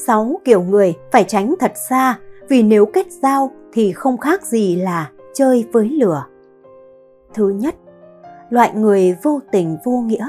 6 kiểu người phải tránh thật xa, vì nếu kết giao thì không khác gì là chơi với lửa. Thứ nhất, loại người vô tình vô nghĩa.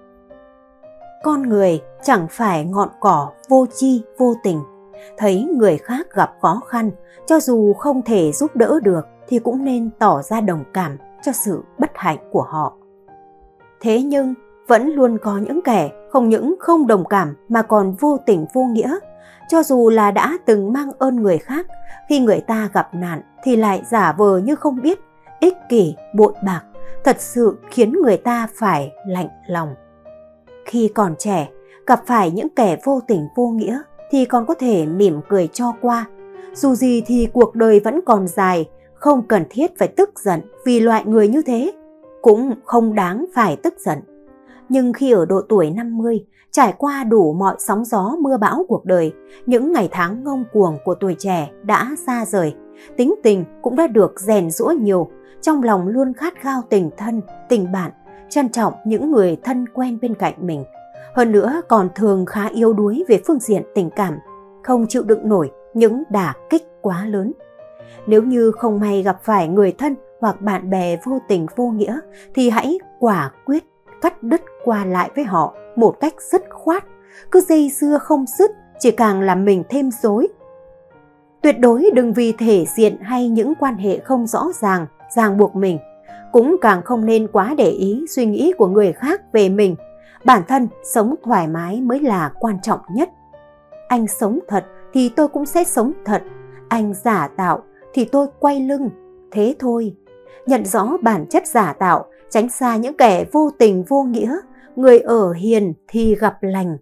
Con người chẳng phải ngọn cỏ vô tri vô tình. Thấy người khác gặp khó khăn, cho dù không thể giúp đỡ được thì cũng nên tỏ ra đồng cảm cho sự bất hạnh của họ. Thế nhưng vẫn luôn có những kẻ không những không đồng cảm mà còn vô tình vô nghĩa. Cho dù là đã từng mang ơn người khác, khi người ta gặp nạn thì lại giả vờ như không biết, ích kỷ, bội bạc, thật sự khiến người ta phải lạnh lòng. Khi còn trẻ, gặp phải những kẻ vô tình vô nghĩa thì còn có thể mỉm cười cho qua. Dù gì thì cuộc đời vẫn còn dài, không cần thiết phải tức giận vì loại người như thế, cũng không đáng phải tức giận. Nhưng khi ở độ tuổi 50, trải qua đủ mọi sóng gió mưa bão cuộc đời, những ngày tháng ngông cuồng của tuổi trẻ đã xa rời, tính tình cũng đã được rèn giũa nhiều, trong lòng luôn khát khao tình thân, tình bạn, trân trọng những người thân quen bên cạnh mình. Hơn nữa còn thường khá yếu đuối về phương diện tình cảm, không chịu đựng nổi những đả kích quá lớn. Nếu như không may gặp phải người thân hoặc bạn bè vô tình vô nghĩa thì hãy quả quyết cắt đứt qua lại với họ một cách dứt khoát. Cứ dây dưa không dứt chỉ càng làm mình thêm rối. Tuyệt đối đừng vì thể diện hay những quan hệ không rõ ràng ràng buộc mình. Cũng càng không nên quá để ý suy nghĩ của người khác về mình. Bản thân sống thoải mái mới là quan trọng nhất. Anh sống thật thì tôi cũng sẽ sống thật. Anh giả tạo thì tôi quay lưng. Thế thôi. Nhận rõ bản chất giả tạo, tránh xa những kẻ vô tình vô nghĩa. Người ở hiền thì gặp lành.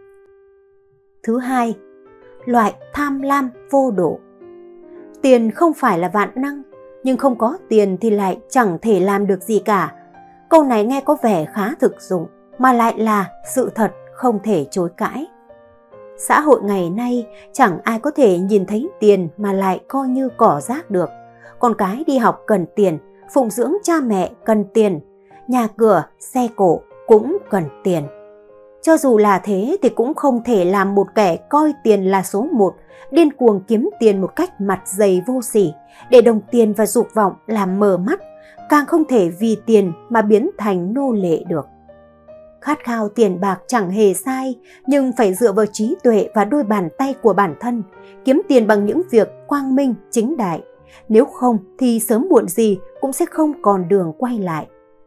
Thứ hai, loại tham lam vô độ. Tiền không phải là vạn năng, nhưng không có tiền thì lại chẳng thể làm được gì cả. Câu này nghe có vẻ khá thực dụng, mà lại là sự thật không thể chối cãi. Xã hội ngày nay chẳng ai có thể nhìn thấy tiền mà lại coi như cỏ rác được. Con cái đi học cần tiền, phụng dưỡng cha mẹ cần tiền, nhà cửa, xe cộ cũng cần tiền. Cho dù là thế thì cũng không thể làm một kẻ coi tiền là số một, điên cuồng kiếm tiền một cách mặt dày vô sỉ, để đồng tiền và dục vọng làm mờ mắt, càng không thể vì tiền mà biến thành nô lệ được. Khát khao tiền bạc chẳng hề sai, nhưng phải dựa vào trí tuệ và đôi bàn tay của bản thân, kiếm tiền bằng những việc quang minh chính đại. Nếu không thì sớm muộn gì cũng sẽ không còn đường quay lại.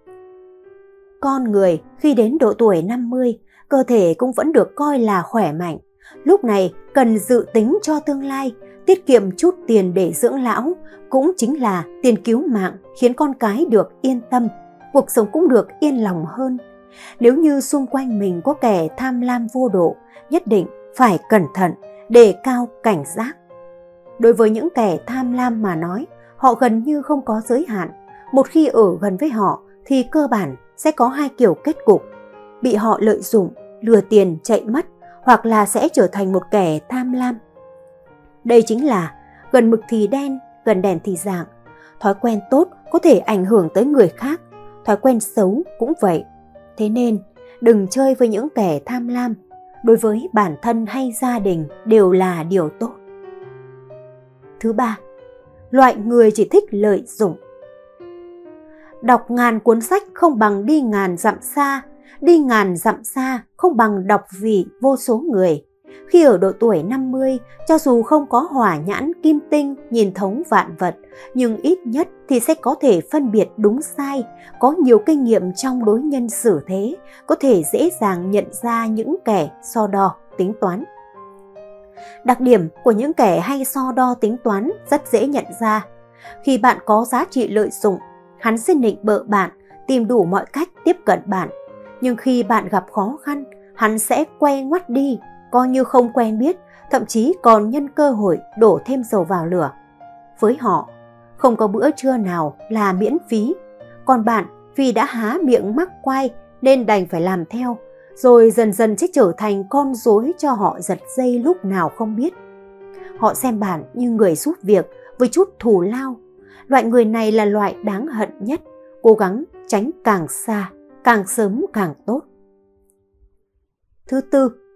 Con người khi đến độ tuổi 50, cơ thể cũng vẫn được coi là khỏe mạnh. Lúc này cần dự tính cho tương lai, tiết kiệm chút tiền để dưỡng lão, cũng chính là tiền cứu mạng, khiến con cái được yên tâm, cuộc sống cũng được yên lòng hơn. Nếu như xung quanh mình có kẻ tham lam vô độ, nhất định phải cẩn thận, đề cao cảnh giác. Đối với những kẻ tham lam mà nói, họ gần như không có giới hạn. Một khi ở gần với họ thì cơ bản sẽ có hai kiểu kết cục: bị họ lợi dụng, lừa tiền chạy mất, hoặc là sẽ trở thành một kẻ tham lam. Đây chính là gần mực thì đen, gần đèn thì rạng. Thói quen tốt có thể ảnh hưởng tới người khác, thói quen xấu cũng vậy. Thế nên đừng chơi với những kẻ tham lam, đối với bản thân hay gia đình đều là điều tốt. Thứ ba, loại người chỉ thích lợi dụng. Đọc ngàn cuốn sách không bằng đi ngàn dặm xa, đi ngàn dặm xa không bằng đọc vì vô số người. Khi ở độ tuổi 50, cho dù không có hỏa nhãn kim tinh nhìn thấu vạn vật, nhưng ít nhất thì sẽ có thể phân biệt đúng sai, có nhiều kinh nghiệm trong đối nhân xử thế, có thể dễ dàng nhận ra những kẻ so đo, tính toán. Đặc điểm của những kẻ hay so đo tính toán rất dễ nhận ra. Khi bạn có giá trị lợi dụng, hắn sẽ nịnh bợ bạn, tìm đủ mọi cách tiếp cận bạn. Nhưng khi bạn gặp khó khăn, hắn sẽ quay ngoắt đi, coi như không quen biết, thậm chí còn nhân cơ hội đổ thêm dầu vào lửa. Với họ, không có bữa trưa nào là miễn phí, còn bạn vì đã há miệng mắc quay nên đành phải làm theo, rồi dần dần sẽ trở thành con rối cho họ giật dây lúc nào không biết. Họ xem bạn như người giúp việc với chút thù lao. Loại người này là loại đáng hận nhất, cố gắng tránh càng xa, càng sớm càng tốt. Thứ tư,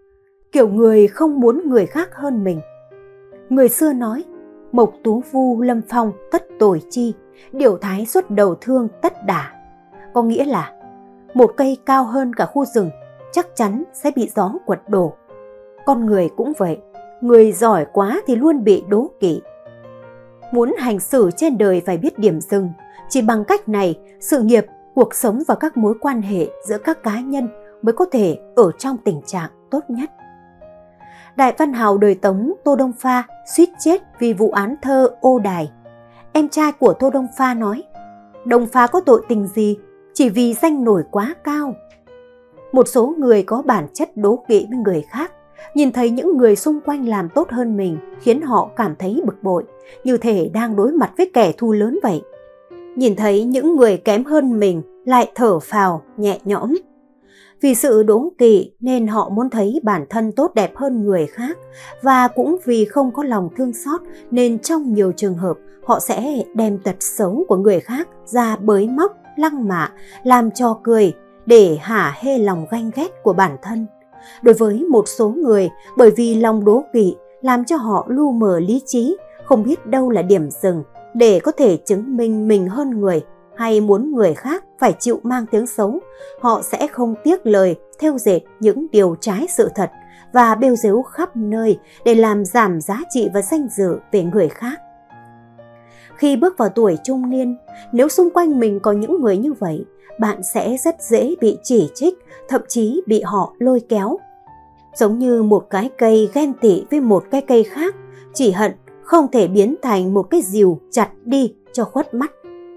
kiểu người không muốn người khác hơn mình. Người xưa nói, mộc tú vu lâm phong tất tồi chi, điều thái xuất đầu thương tất đả. Có nghĩa là một cây cao hơn cả khu rừng chắc chắn sẽ bị gió quật đổ. Con người cũng vậy, người giỏi quá thì luôn bị đố kỵ. Muốn hành xử trên đời phải biết điểm dừng, chỉ bằng cách này, sự nghiệp, cuộc sống và các mối quan hệ giữa các cá nhân mới có thể ở trong tình trạng tốt nhất. Đại văn hào đời Tống Tô Đông Pha suýt chết vì vụ án thơ Ô Đài. Em trai của Tô Đông Pha nói, Đông Pha có tội tình gì, chỉ vì danh nổi quá cao. Một số người có bản chất đố kỵ với người khác, nhìn thấy những người xung quanh làm tốt hơn mình khiến họ cảm thấy bực bội, như thể đang đối mặt với kẻ thù lớn vậy. Nhìn thấy những người kém hơn mình lại thở phào nhẹ nhõm. Vì sự đố kỵ nên họ muốn thấy bản thân tốt đẹp hơn người khác, và cũng vì không có lòng thương xót nên trong nhiều trường hợp họ sẽ đem tật xấu của người khác ra bới móc, lăng mạ, làm trò cười để hả hê lòng ganh ghét của bản thân. Đối với một số người, bởi vì lòng đố kỵ làm cho họ lu mờ lý trí, không biết đâu là điểm dừng để có thể chứng minh mình hơn người, hay muốn người khác phải chịu mang tiếng xấu, họ sẽ không tiếc lời thêu dệt những điều trái sự thật và bêu dếu khắp nơi để làm giảm giá trị và danh dự về người khác. Khi bước vào tuổi trung niên, nếu xung quanh mình có những người như vậy, bạn sẽ rất dễ bị chỉ trích, thậm chí bị họ lôi kéo. Giống như một cái cây ghen tị với một cái cây khác, chỉ hận không thể biến thành một cái rìu chặt đi cho khuất mắt.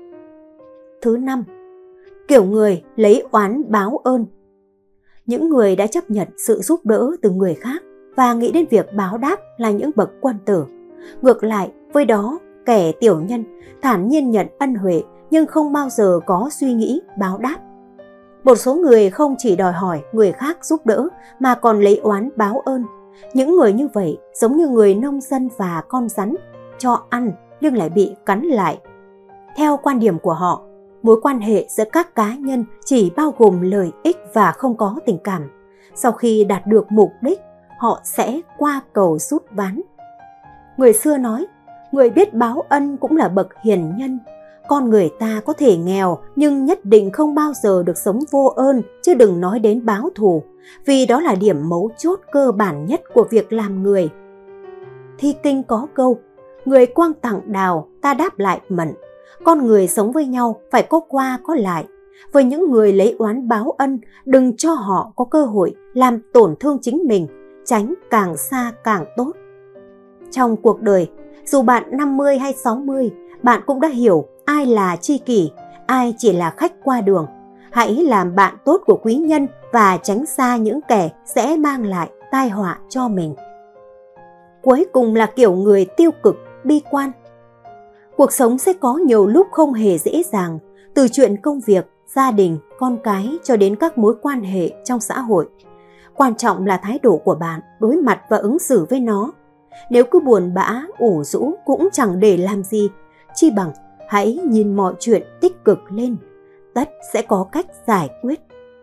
Thứ 5. Kiểu người lấy oán báo ơn. Những người đã chấp nhận sự giúp đỡ từ người khác và nghĩ đến việc báo đáp là những bậc quân tử. Ngược lại với đó, kẻ tiểu nhân thản nhiên nhận ân huệ nhưng không bao giờ có suy nghĩ báo đáp. Một số người không chỉ đòi hỏi người khác giúp đỡ mà còn lấy oán báo ơn. Những người như vậy giống như người nông dân và con rắn, cho ăn nhưng lại bị cắn lại. Theo quan điểm của họ, mối quan hệ giữa các cá nhân chỉ bao gồm lợi ích và không có tình cảm. Sau khi đạt được mục đích, họ sẽ qua cầu rút ván. Người xưa nói, người biết báo ân cũng là bậc hiền nhân. Con người ta có thể nghèo nhưng nhất định không bao giờ được sống vô ơn, chứ đừng nói đến báo thù, vì đó là điểm mấu chốt cơ bản nhất của việc làm người. Thi kinh có câu, người quang tặng đào, ta đáp lại mận. Con người sống với nhau phải có qua có lại. Với những người lấy oán báo ân, đừng cho họ có cơ hội làm tổn thương chính mình, tránh càng xa càng tốt. Trong cuộc đời, dù bạn 50 hay 60, bạn cũng đã hiểu ai là tri kỷ, ai chỉ là khách qua đường. Hãy làm bạn tốt của quý nhân và tránh xa những kẻ sẽ mang lại tai họa cho mình. Cuối cùng là kiểu người tiêu cực, bi quan. Cuộc sống sẽ có nhiều lúc không hề dễ dàng, từ chuyện công việc, gia đình, con cái cho đến các mối quan hệ trong xã hội. Quan trọng là thái độ của bạn đối mặt và ứng xử với nó. Nếu cứ buồn bã, ủ rũ cũng chẳng để làm gì, chi bằng hãy nhìn mọi chuyện tích cực lên, tất sẽ có cách giải quyết.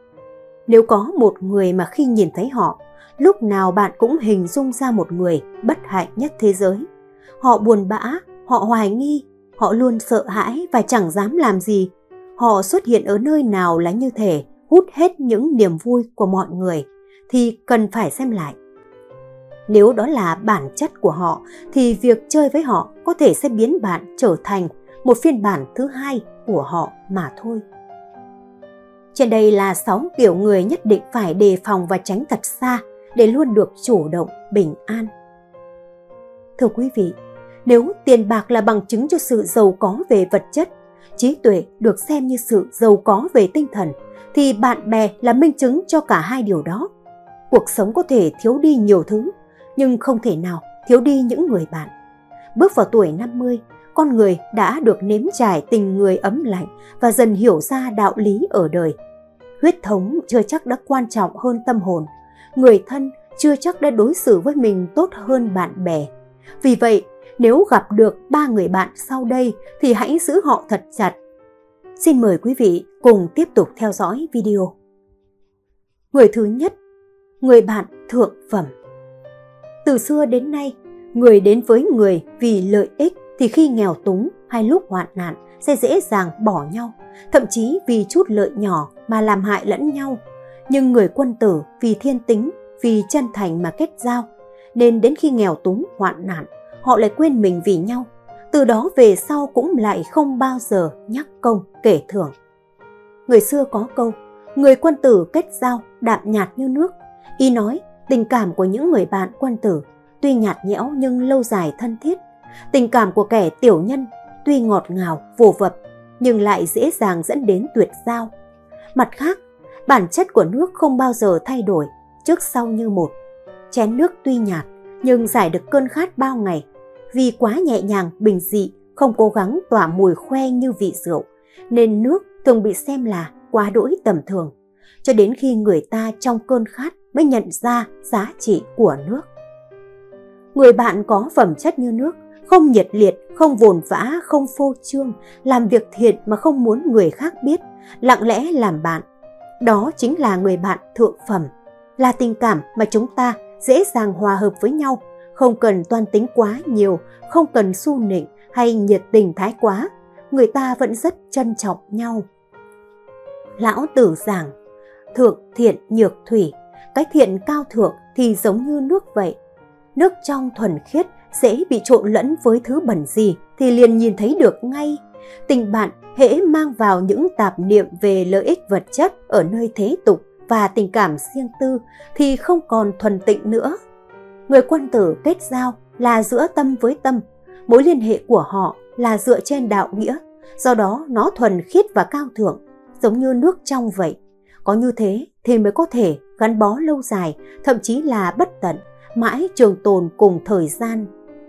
Nếu có một người mà khi nhìn thấy họ, lúc nào bạn cũng hình dung ra một người bất hạnh nhất thế giới. Họ buồn bã, họ hoài nghi, họ luôn sợ hãi và chẳng dám làm gì. Họ xuất hiện ở nơi nào là như thể hút hết những niềm vui của mọi người, thì cần phải xem lại. Nếu đó là bản chất của họ, thì việc chơi với họ có thể sẽ biến bạn trở thành một phiên bản thứ hai của họ mà thôi. Trên đây là 6 kiểu người nhất định phải đề phòng và tránh thật xa để luôn được chủ động, bình an. Thưa quý vị, nếu tiền bạc là bằng chứng cho sự giàu có về vật chất, trí tuệ được xem như sự giàu có về tinh thần, thì bạn bè là minh chứng cho cả hai điều đó. Cuộc sống có thể thiếu đi nhiều thứ, nhưng không thể nào thiếu đi những người bạn. Bước vào tuổi 50, con người đã được nếm trải tình người ấm lạnh và dần hiểu ra đạo lý ở đời. Huyết thống chưa chắc đã quan trọng hơn tâm hồn, người thân chưa chắc đã đối xử với mình tốt hơn bạn bè. Vì vậy, nếu gặp được 3 người bạn sau đây thì hãy giữ họ thật chặt. Xin mời quý vị cùng tiếp tục theo dõi video. Người thứ nhất, người bạn thượng phẩm. Từ xưa đến nay, người đến với người vì lợi ích thì khi nghèo túng hay lúc hoạn nạn sẽ dễ dàng bỏ nhau, thậm chí vì chút lợi nhỏ mà làm hại lẫn nhau. Nhưng người quân tử vì thiên tính, vì chân thành mà kết giao, nên đến khi nghèo túng hoạn nạn, họ lại quên mình vì nhau. Từ đó về sau cũng lại không bao giờ nhắc công kể thưởng. Người xưa có câu, người quân tử kết giao đạm nhạt như nước. Ý nói, tình cảm của những người bạn quân tử tuy nhạt nhẽo nhưng lâu dài thân thiết. Tình cảm của kẻ tiểu nhân tuy ngọt ngào, vồ vập nhưng lại dễ dàng dẫn đến tuyệt giao. Mặt khác, bản chất của nước không bao giờ thay đổi, trước sau như một. Chén nước tuy nhạt nhưng giải được cơn khát bao ngày. Vì quá nhẹ nhàng, bình dị, không cố gắng tỏa mùi khoe như vị rượu, nên nước thường bị xem là quá đỗi tầm thường. Cho đến khi người ta trong cơn khát mới nhận ra giá trị của nước. Người bạn có phẩm chất như nước, không nhiệt liệt, không vồn vã, không phô trương, làm việc thiện mà không muốn người khác biết, lặng lẽ làm bạn. Đó chính là người bạn thượng phẩm, là tình cảm mà chúng ta dễ dàng hòa hợp với nhau, không cần toan tính quá nhiều, không cần su nịnh hay nhiệt tình thái quá, người ta vẫn rất trân trọng nhau. Lão Tử giảng, thượng thiện nhược thủy, cái thiện cao thượng thì giống như nước vậy. Nước trong thuần khiết dễ bị trộn lẫn với thứ bẩn gì thì liền nhìn thấy được ngay. Tình bạn hễ mang vào những tạp niệm về lợi ích vật chất ở nơi thế tục và tình cảm riêng tư thì không còn thuần tịnh nữa. Người quân tử kết giao là giữa tâm với tâm, mối liên hệ của họ là dựa trên đạo nghĩa, do đó nó thuần khiết và cao thượng, giống như nước trong vậy. Có như thế thì mới có thể gắn bó lâu dài, thậm chí là bất tận, mãi trường tồn cùng thời gian.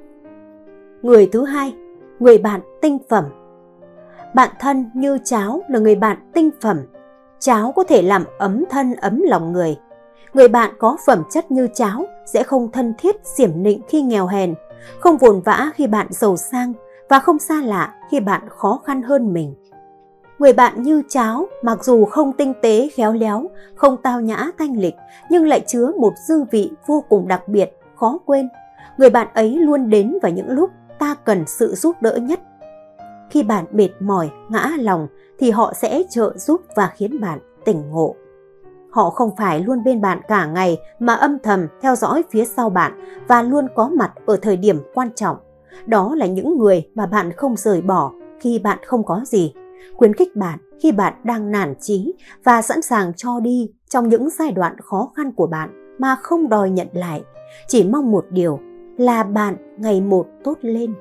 Người thứ hai, người bạn tinh phẩm. Bạn thân như cháo là người bạn tinh phẩm. Cháo có thể làm ấm thân ấm lòng người. Người bạn có phẩm chất như cháo sẽ không thân thiết xiểm nịnh khi nghèo hèn, không vồn vã khi bạn giàu sang và không xa lạ khi bạn khó khăn hơn mình. Người bạn như cháo mặc dù không tinh tế khéo léo, không tao nhã thanh lịch nhưng lại chứa một dư vị vô cùng đặc biệt, khó quên. Người bạn ấy luôn đến vào những lúc ta cần sự giúp đỡ nhất. Khi bạn mệt mỏi, ngã lòng thì họ sẽ trợ giúp và khiến bạn tỉnh ngộ. Họ không phải luôn bên bạn cả ngày mà âm thầm theo dõi phía sau bạn và luôn có mặt ở thời điểm quan trọng. Đó là những người mà bạn không rời bỏ khi bạn không có gì, khuyến khích bạn khi bạn đang nản chí và sẵn sàng cho đi trong những giai đoạn khó khăn của bạn mà không đòi nhận lại, chỉ mong một điều là bạn ngày một tốt lên.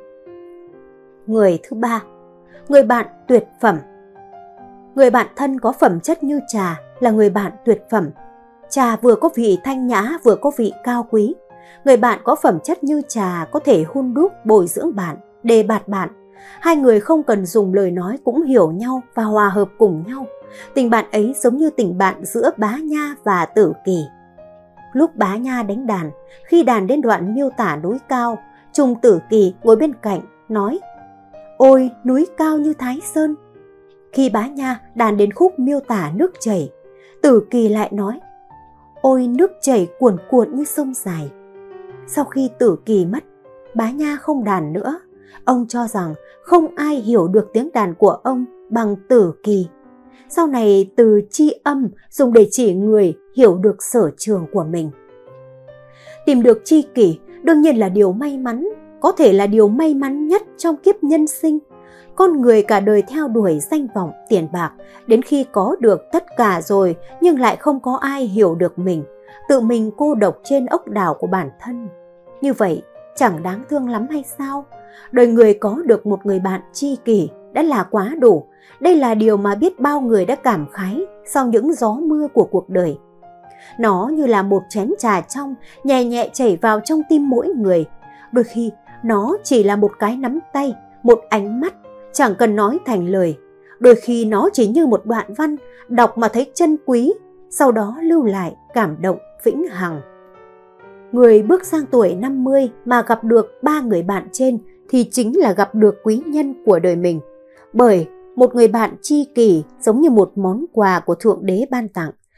Người thứ ba, người bạn tuyệt phẩm. Người bạn thân có phẩm chất như trà là người bạn tuyệt phẩm. Trà vừa có vị thanh nhã vừa có vị cao quý. Người bạn có phẩm chất như trà có thể hun đúc bồi dưỡng bạn, đề bạt bạn. Hai người không cần dùng lời nói cũng hiểu nhau và hòa hợp cùng nhau. Tình bạn ấy giống như tình bạn giữa Bá Nha và Tử Kỳ. Lúc Bá Nha đánh đàn, khi đàn đến đoạn miêu tả núi cao, Trung Tử Kỳ ngồi bên cạnh nói: "Ôi núi cao như Thái Sơn." Khi Bá Nha đàn đến khúc miêu tả nước chảy, Tử Kỳ lại nói: "Ôi nước chảy cuồn cuộn như sông dài." Sau khi Tử Kỳ mất, Bá Nha không đàn nữa. Ông cho rằng không ai hiểu được tiếng đàn của ông bằng Tử Kỳ. Sau này từ tri âm dùng để chỉ người hiểu được sở trường của mình. Tìm được tri kỷ đương nhiên là điều may mắn, có thể là điều may mắn nhất trong kiếp nhân sinh. Con người cả đời theo đuổi danh vọng, tiền bạc, đến khi có được tất cả rồi nhưng lại không có ai hiểu được mình, tự mình cô độc trên ốc đảo của bản thân. Như vậy chẳng đáng thương lắm hay sao? Đời người có được một người bạn tri kỷ đã là quá đủ. Đây là điều mà biết bao người đã cảm khái sau những gió mưa của cuộc đời. Nó như là một chén trà trong, nhẹ nhẹ chảy vào trong tim mỗi người. Đôi khi nó chỉ là một cái nắm tay, một ánh mắt, chẳng cần nói thành lời. Đôi khi nó chỉ như một đoạn văn, đọc mà thấy chân quý, sau đó lưu lại cảm động vĩnh hằng. Người bước sang tuổi 50 mà gặp được ba người bạn trên thì chính là gặp được quý nhân của đời mình. Bởi một người bạn tri kỷ giống như một món quà của Thượng Đế ban tặng,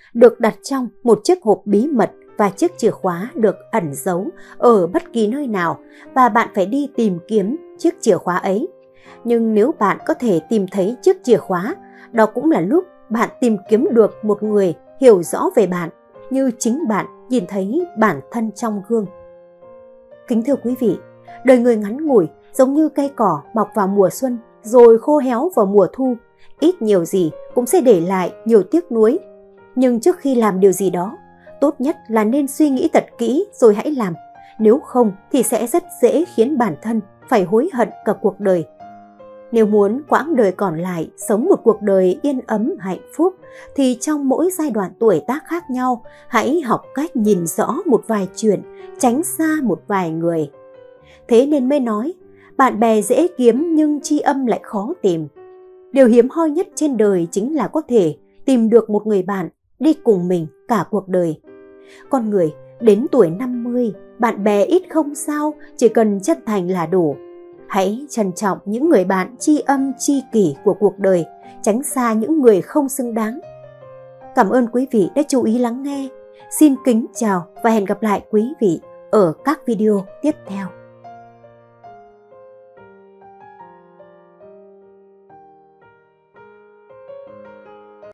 được đặt trong một chiếc hộp bí mật và chiếc chìa khóa được ẩn giấu ở bất kỳ nơi nào và bạn phải đi tìm kiếm chiếc chìa khóa ấy. Nhưng nếu bạn có thể tìm thấy chiếc chìa khóa, đó cũng là lúc bạn tìm kiếm được một người hiểu rõ về bạn như chính bạn nhìn thấy bản thân trong gương. Kính thưa quý vị, đời người ngắn ngủi giống như cây cỏ mọc vào mùa xuân rồi khô héo vào mùa thu, ít nhiều gì cũng sẽ để lại nhiều tiếc nuối. Nhưng trước khi làm điều gì đó, tốt nhất là nên suy nghĩ thật kỹ rồi hãy làm, nếu không thì sẽ rất dễ khiến bản thân phải hối hận cả cuộc đời. Nếu muốn quãng đời còn lại sống một cuộc đời yên ấm hạnh phúc thì trong mỗi giai đoạn tuổi tác khác nhau, hãy học cách nhìn rõ một vài chuyện, tránh xa một vài người. Thế nên mới nói, bạn bè dễ kiếm nhưng tri âm lại khó tìm. Điều hiếm hoi nhất trên đời chính là có thể tìm được một người bạn đi cùng mình cả cuộc đời. Con người đến tuổi 50, bạn bè ít không sao, chỉ cần chân thành là đủ. Hãy trân trọng những người bạn tri âm tri kỷ của cuộc đời, tránh xa những người không xứng đáng. Cảm ơn quý vị đã chú ý lắng nghe. Xin kính chào và hẹn gặp lại quý vị ở các video tiếp theo.